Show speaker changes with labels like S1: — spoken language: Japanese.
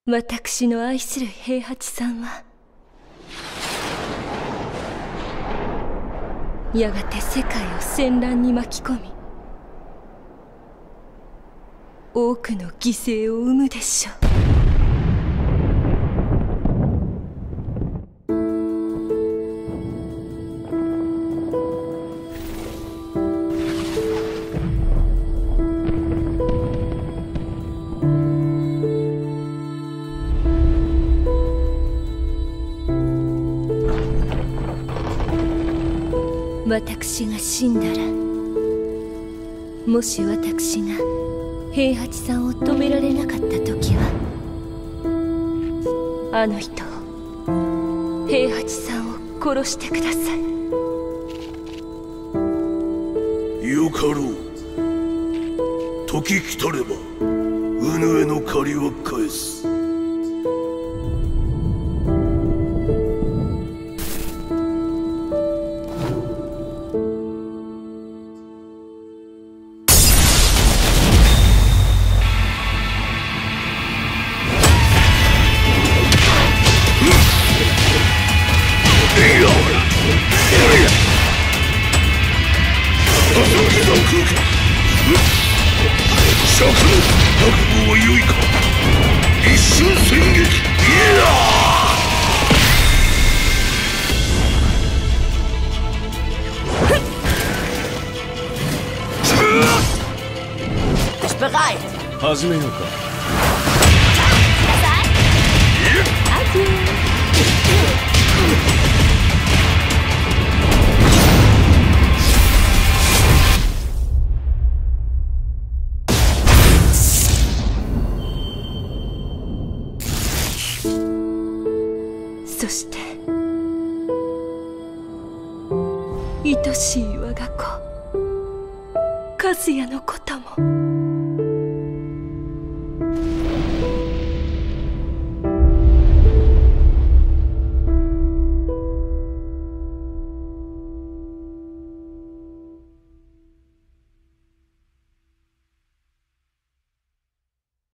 S1: 私の愛する平八さんはやがて世界を戦乱に巻き込み多くの犠牲を生むでしょう。私が死んだら、もし私が平八さんを止められなかった時は、あの人を、平八さんを殺してください。
S2: よかろう。時来たればうぬへの借りは返す。釈の覚悟は良いか。一瞬戦撃。いや
S3: Ich bereit.
S4: 始めようか。
S1: そして愛しい我が子和也のことも。